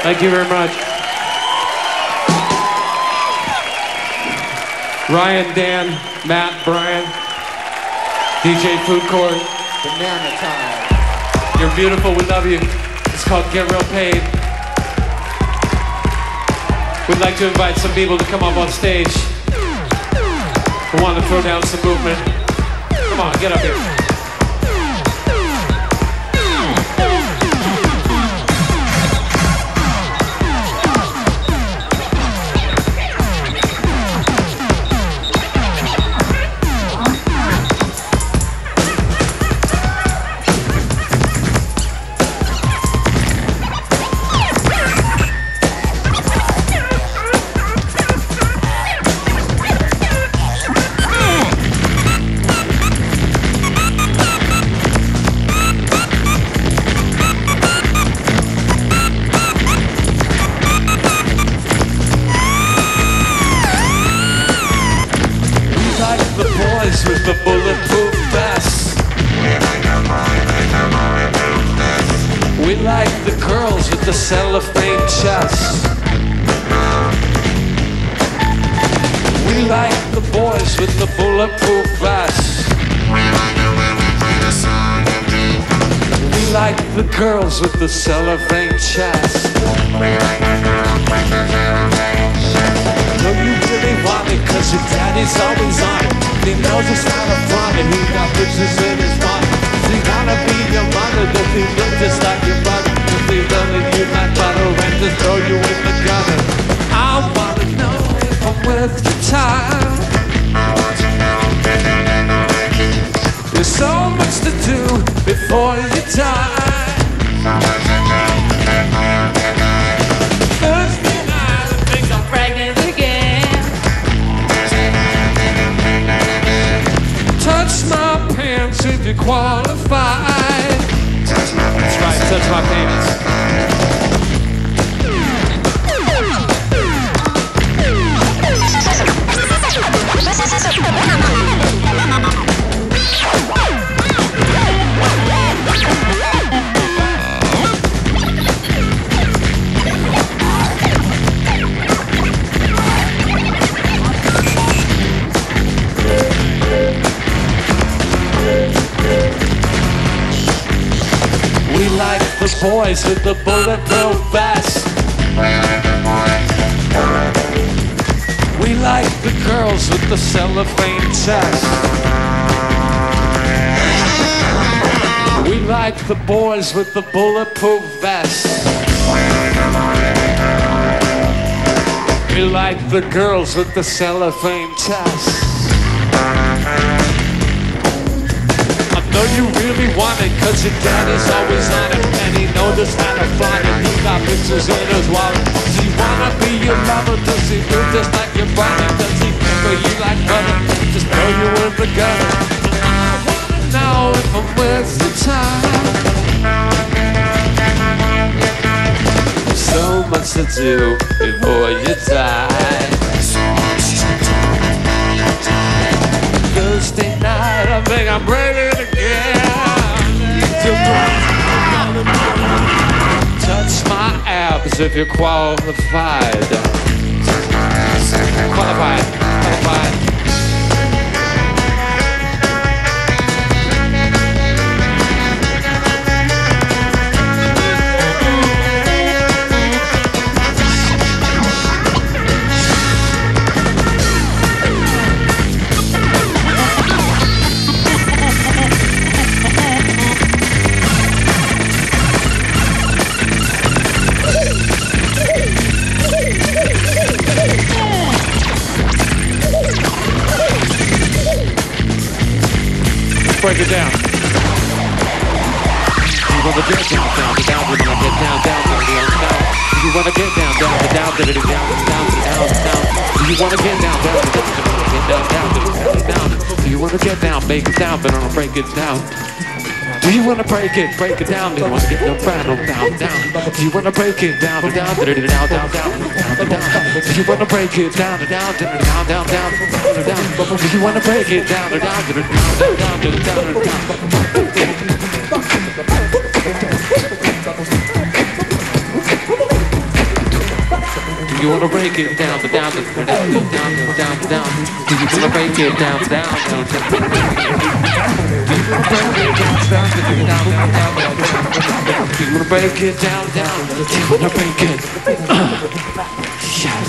Thank you very much. Ryan, Dan, Matt, Brian, DJ Food Court. Banana time. You're beautiful, we love you. It's called Get Real Paid. We'd like to invite some people to come up on stage who want to throw down some movement. Come on, get up here. With the bulletproof vest. We like the girls with the cellophane chest. We like the boys with the bulletproof vest. We like the girls with the cellophane chest. No, you really want it, cause your daddy's always on it. He knows it's not a front and he got bitches in his mind. Does he wanna be your mother? Does he look just like your brother? Does he loving you like butter and just throw you in the gutter? I wanna know if I'm worth your time. There's so much to do before you die. Thursday night, I think I'm pregnant again. Touch my pants if you qualify. That's right, touch my pants. We like the boys with the bulletproof vest. We like the girls with the cellophane chest. We like the boys with the bulletproof vest. We like the girls with the cellophane chest. I know you really want it, cause your daddy's always on it. And he knows just how to flaunt it. He got pictures in his wallet. Does he wanna be your lover? Does he look just like your brother? Does he remember you like butter? Just throw you in the gutter. I wanna know if I'm worth the time. There's so much to do before you die. Thursday night, I think I'm ready to touch my abs if you're qualified. Qualified. Break it down. You wanna get down, down, down, when I get down, down, down, down, down. You wanna get down, down, down, down, down, down, down, down. You wanna get down, down, down, down, down, down. You wanna get down, make it down, but I don't break it down. Do you wanna break it down? Do you wanna get the battle down, down? Do you wanna break it down, down, down, down, down, down, down? Do you wanna break it down, down, down, down, down, down? Do you wanna break it down, down, down, down, down, down, down? you wanna break it down, down, down, down, down, down, down? Do you wanna break it down, down, down, down? Do you wanna break it down, down, down, down, down? Do you wanna break it down, down? Do you wanna break it? Yes.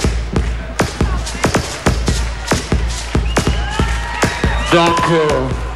Danke.